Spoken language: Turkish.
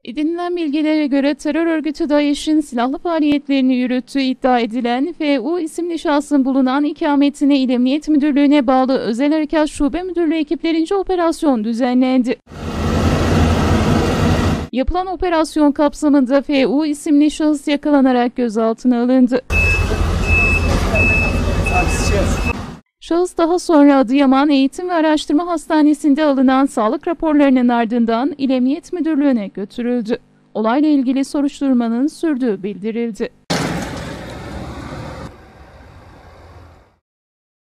Edinilen bilgilere göre terör örgütü DAEŞ'in silahlı faaliyetlerini yürüttüğü iddia edilen FU isimli şahsın bulunan ikametine İl Emniyet Müdürlüğü'ne bağlı Özel Harekat Şube Müdürlüğü ekiplerince operasyon düzenlendi. Yapılan operasyon kapsamında FU isimli şahıs yakalanarak gözaltına alındı. Şahıs daha sonra Adıyaman Eğitim ve Araştırma Hastanesi'nde alınan sağlık raporlarının ardından İl Emniyet Müdürlüğü'ne götürüldü. Olayla ilgili soruşturmanın sürdüğü bildirildi.